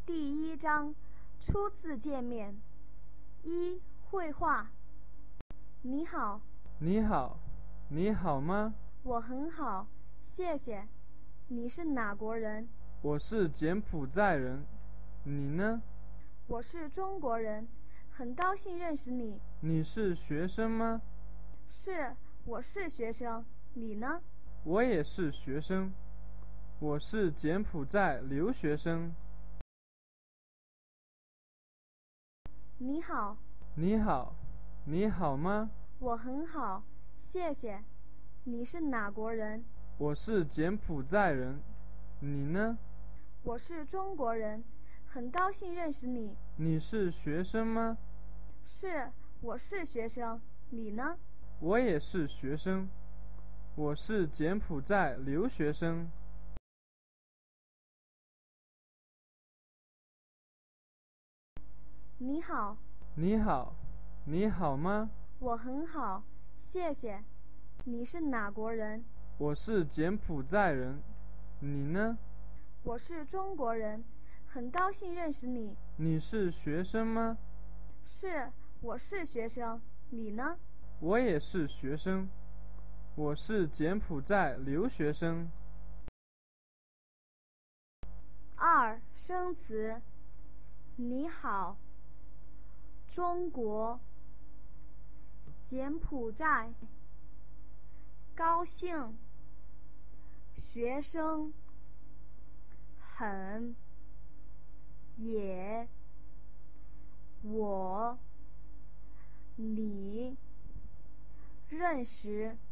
第1章，初次见面。1、绘画。你好。 你好，你好吗？ 我很好，谢谢。你是哪国人？ 我是柬埔寨人。你呢？ 我是中国人，很高兴认识你。 你是学生吗？ 是，我是学生。你呢？ 我也是学生。我是柬埔寨留学生。 你好。 你好，你好吗？ 我很好，谢谢。你是哪国人？ 我是柬埔寨人。你呢？ 我是中国人，很高兴认识你。 你是学生吗？ 是，我是学生。你呢？ 我也是学生。我是柬埔寨留学生。 你好。 你好，你好吗？ 我很好，谢谢。你是哪国人？ 我是柬埔寨人。你呢？ 我是中国人，很高兴认识你。 你是学生吗？ 是，我是学生。你呢？ 我也是学生。我是柬埔寨留学生。 2、生词。你好。中国。柬埔寨。高兴。学生。很。也。我。你。认识。